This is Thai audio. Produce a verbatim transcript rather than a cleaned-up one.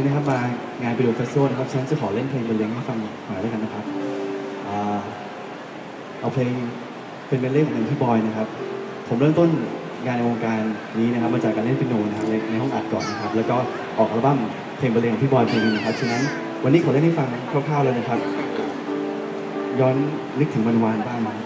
นี้นะครับมางานไปดูเฟสติวัลนะครับฉันจะขอเล่นเพลงบรรเลงให้ฟังหน่อยด้วยกันนะครับเอาเพลงเป็นบรรเลงของพี่บอยนะครับผมเริ่มต้นงานในวงการนี้นะครับมาจากการเล่นเปียโนนะครับในห้องอัดก่อนนะครับแล้วก็ออกอัลบั้มเพลงบรรเลงของพี่บอยเพลงนึงนะครับฉะนั้นวันนี้ขอเล่นให้ฟังคร่าวๆเลยนะครับย้อนนึกถึงวันวานบ้างนะ